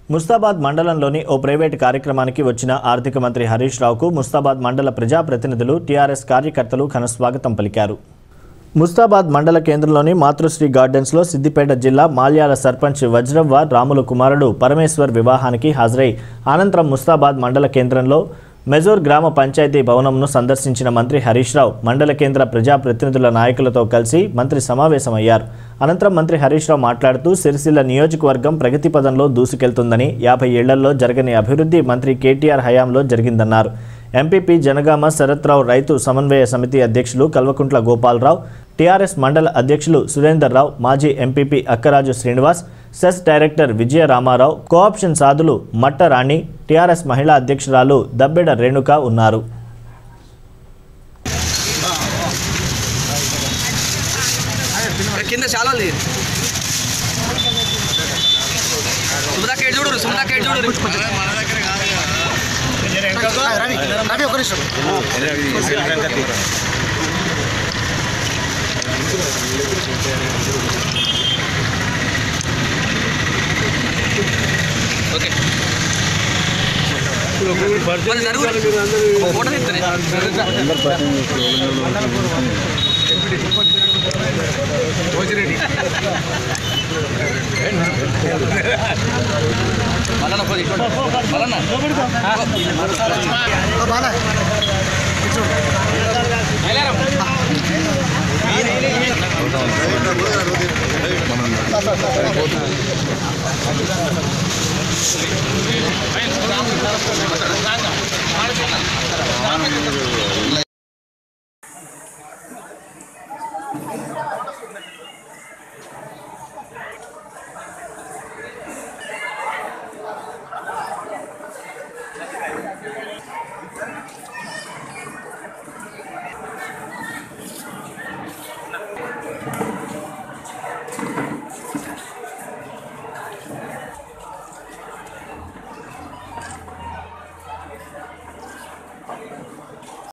ముస్తాబాద్ మండలంలోని ఓ ప్రైవేట్ కార్యక్రమానికి వచ్చిన ఆర్థిక మంత్రి హరీష్ రావుకు ముస్తాబాద్ మండల ప్రజాప్రతినిధులు టీఆర్ఎస్ కార్యకర్తలు ఘన స్వాగతం పలికారు. ముస్తాబాద్ మండల కేంద్రంలోని మాతృశ్రీ గార్డెన్స్లో సిద్దిపేట జిల్లా మాల్యాల సర్పంచ్ వజ్రవ్వ రాములు కుమారుడు పరమేశ్వర్ వివాహానికి హాజరై అనంతరం ముస్తాబాద్ మండల కేంద్రంలో మెజూర్ గ్రామ పంచాయతీ భవనంను సందర్శించిన మంత్రి హరీష్ రావు మండల కేంద్ర ప్రజాప్రతినిధుల నాయకులతో కలిసి మంత్రి సమావేశమయ్యారు. అనంతరం మంత్రి హరీష్ రావు మాట్లాడుతూ సిరిసిల్ల నియోజకవర్గం ప్రగతి పదంలో దూసుకెళ్తుందని 50 ఏళ్లలో జరగని అభివృద్ధి మంత్రి కేటీఆర్ హయాంలో జరిగిందన్నారు. ఎంపీపీ జనగామ శరత్రావు రైతు సమన్వయ సమితి అధ్యక్షులు కల్వకుంట్ల గోపాలరావు, టీఆర్ఎస్ మండల అధ్యక్షులు సురేందర్ రావు, మాజీ MPP Akkaraju Srinivas, cess director Vijaya Ramarao, co-option Sadhulu Matta Rani, TRS మహిళా అధ్యక్షురాలు దబ్బెడ రేణుక ఉన్నారు.